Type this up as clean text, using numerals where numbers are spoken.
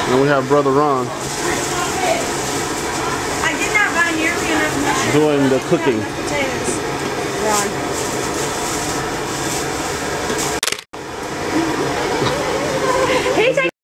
And we have Brother Ron I did not buy nearly enough mushrooms. doing the cooking. Potatoes. Ron.